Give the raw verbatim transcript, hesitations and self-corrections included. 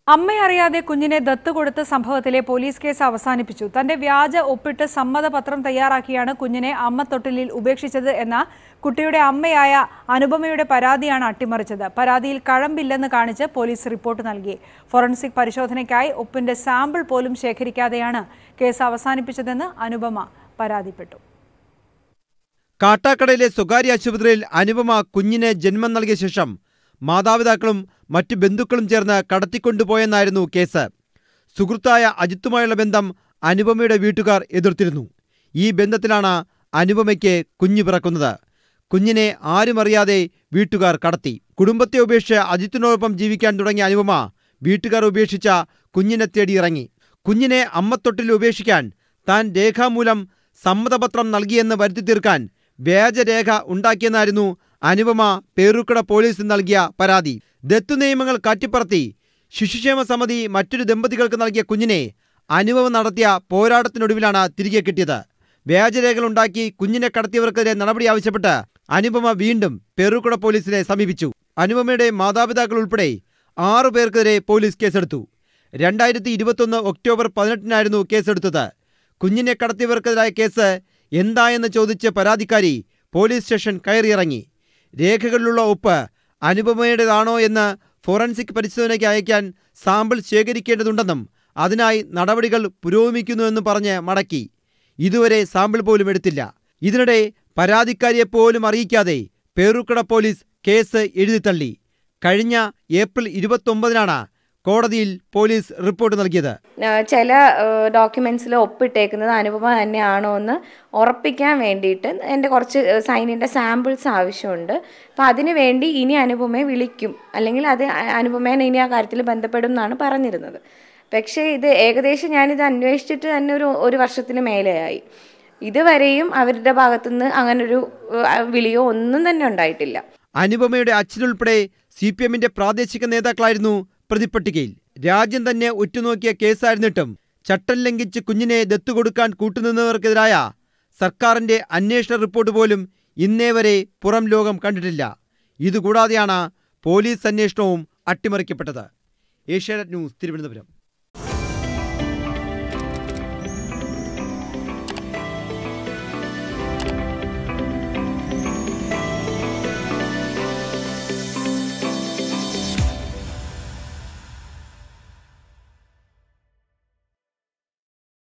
അമ്മയറിയാതെ കുഞ്ഞിനെ ദത്തുകൊടുത്ത സംഭവത്തിലെ police case അവസാനിപ്പിച്ചു. തന്റെ വ്യാജ ഒപ്പിട്ട് സമ്മതപത്രം തയ്യാറാക്കിയാണ് കുഞ്ഞിനെ അമ്മത്തൊട്ടിലിൽ ഉപേക്ഷിച്ചത് എന്ന കുട്ടിയുടെ അമ്മയായ അനുപമയുടെ പരാതിയാണ് അട്ടിമറിച്ചത്. പരാതിയിൽ കഴമ്പില്ലെന്ന് കാണിച്ച് പോലീസ് റിപ്പോർട്ട് നൽകി. ഫോറൻസിക് പരിശോധനയ്ക്കായി ഒപ്പിന്റെ സാമ്പിൾ പോലും ശേഖരിക്കാതെയാണ് കേസ് അവസാനിപ്പിച്ചതെന്ന് അനുപമ പരാതിപ്പെട്ടു. കാട്ടാക്കടയിലെ സ്വകാര്യ ആശുപത്രിയിൽ അനുപമ കുഞ്ഞിനെ ജന്മം നൽകിയ ശേഷം മാതാപിതാക്കളും മറ്റു ബന്ധുക്കളും ചേർന്ന് കടത്തിക്കൊണ്ടുപോയെന്നായിരുന്നു കേസ്. സുഹൃത്തായ അജിത്തുമായുള്ള ബന്ധം അനുപമയുടെ വീട്ടുകാർ എതിർത്തിരുന്നു. ഈ ബന്ധത്തിലാണ് അനുപമയ്ക്ക് കുഞ്ഞു പിറക്കുന്നത്. കുഞ്ഞിനെ ആരുമറിയാതെ വീട്ടുകാർ കടത്തി. കുടുംബത്തെ ഉപേക്ഷിച്ച് അജിത്തിനോടൊപ്പം ജീവിക്കാൻ തുടങ്ങിയ അനുപമ വീട്ടുകാർ ഉപേക്ഷിച്ച കുഞ്ഞിനെ തേടി ഇറങ്ങി. കുഞ്ഞിനെ അമ്മത്തൊട്ടിൽ ഉപേക്ഷിക്കാൻ താൻ രേഖാമൂലം സമ്മതപത്രം നൽകിയെന്ന് വരുത്തി തീർക്കാൻ വ്യാജരേഖ ഉണ്ടാക്കിയെന്നായിരുന്നു അനുപമ പേരൂർക്കട പോലീസിന് നൽകിയ പരാതി. ദത്തു നിയമങ്ങൾ കാറ്റിപ്പറത്തി ശിശുക്ഷേമ സമിതി മറ്റൊരു ദമ്പതികൾക്ക് നൽകിയ കുഞ്ഞിനെ അനുപമ നടത്തിയ പോരാട്ടത്തിനൊടുവിലാണ് തിരികെ കിട്ടിയത്. വ്യാജരേഖകൾ ഉണ്ടാക്കി കുഞ്ഞിനെ കടത്തിയവർക്കെതിരെ നടപടി ആവശ്യപ്പെട്ട് അനുപമ വീണ്ടും പേരൂർക്കട പോലീസിനെ സമീപിച്ചു. അനുപമയുടെ മാതാപിതാക്കൾ ഉൾപ്പെടെ ആറു പേർക്കെതിരെ പോലീസ് കേസെടുത്തു. രണ്ടായിരത്തി ഇരുപത്തൊന്ന് ഒക്ടോബർ പതിനെട്ടിനായിരുന്നു കേസെടുത്തത്. കുഞ്ഞിനെ കടത്തിയവർക്കെതിരായ കേസ് എന്തായെന്ന് ചോദിച്ച് പരാതിക്കാരി പോലീസ് സ്റ്റേഷൻ കയറിയിറങ്ങി. രേഖകളിലുള്ള ഒപ്പ് അനുപമയുടേതാണോ എന്ന് ഫോറൻസിക് പരിശോധനയ്ക്ക് അയക്കാൻ സാമ്പിൾ ശേഖരിക്കേണ്ടതുണ്ടെന്നും അതിനായി നടപടികൾ പുരോഗമിക്കുന്നുവെന്നും പറഞ്ഞ് മടക്കി. ഇതുവരെ സാമ്പിൾ പോലും എടുത്തില്ല. ഇതിനിടെ പരാതിക്കാരിയെപ്പോലും അറിയിക്കാതെ പേരൂർക്കട പോലീസ് കേസ് എഴുതിത്തള്ളി. കഴിഞ്ഞ ഏപ്രിൽ ഇരുപത്തൊമ്പതിനാണ് കോടതിയിൽ പോലീസ് റിപ്പോർട്ട് നൽകിയത്. ചില ഡോക്യുമെന്റ്സിൽ ഒപ്പിട്ടേക്കുന്നത് അനുപമ തന്നെയാണോ എന്ന് ഉറപ്പിക്കാൻ വേണ്ടിയിട്ട് എൻ്റെ കുറച്ച് സൈനിൻ്റെ സാമ്പിൾസ് ആവശ്യമുണ്ട്. അപ്പം അതിനു വേണ്ടി ഇനി അനുപമയെ വിളിക്കും, അല്ലെങ്കിൽ അത് അനുപമേനെ ഇനി ആ കാര്യത്തിൽ ബന്ധപ്പെടും എന്നാണ് പറഞ്ഞിരുന്നത്. പക്ഷേ ഇത് ഏകദേശം ഞാനിത് അന്വേഷിച്ചിട്ട് തന്നെ ഒരു ഒരു വർഷത്തിന് മേലെയായി. ഇതുവരെയും അവരുടെ ഭാഗത്തുനിന്ന് അങ്ങനൊരു വിളിയോ ഒന്നും തന്നെ ഉണ്ടായിട്ടില്ല. അനുപമയുടെ അച്ഛനുൾപ്പെടെ സി പി എമ്മിന്റെ പ്രാദേശിക നേതാക്കളായിരുന്നു പ്രതിപട്ടികയിൽ. രാജ്യം തന്നെ ഉറ്റുനോക്കിയ കേസായിരുന്നിട്ടും ചട്ടം ലംഘിച്ച് കുഞ്ഞിനെ ദത്തുകൊടുക്കാൻ കൂട്ടുനിന്നവർക്കെതിരായ സർക്കാരിന്റെ അന്വേഷണ റിപ്പോർട്ട് പോലും ഇന്നേ വരെ പുറം ലോകം കണ്ടിട്ടില്ല. ഇതുകൂടാതെയാണ് പോലീസ് അന്വേഷണവും അട്ടിമറിക്കപ്പെട്ടത്. ഏഷ്യാനെറ്റ് ന്യൂസ്, തിരുവനന്തപുരം.